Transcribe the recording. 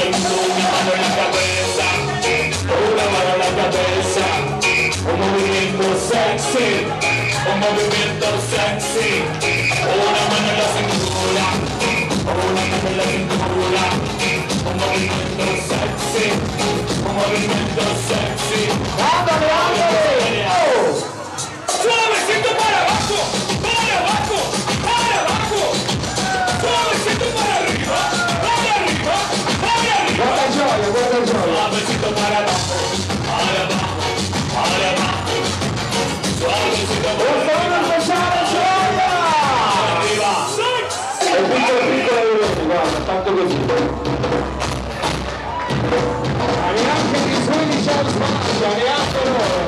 moviendo una mano en la cabeza, una mano en la cabeza, un movimiento sexy, un movimiento sexy, una mano en la cintura, una mano en la cintura, un movimiento sexy, un movimiento sexy. ¡Ándale, ándale! Suavecito para abajo, para abajo, para abajo, suavecito para arriba, para arriba, para arriba. Guarda gioia, guarda gioia. Suavecito para abajo, para abajo, para abajo, suavecito para Un saluto speciale, gioia! arriba. È piccolo, guarda, tanto così. Ma neanche gli suoni c'è lo spazio, neanche loro.